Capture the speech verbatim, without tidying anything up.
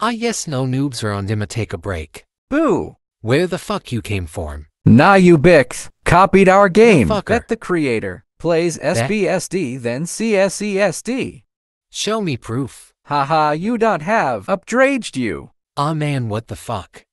Ah yes, no noobs around him to take a break. Boo! Where the fuck you came from? Nah, you Bix. Copied our game. fucker. Bet the creator plays S B S D then C S E S D. Show me proof. Haha, you don't have Updraged you. Ah man, what the fuck?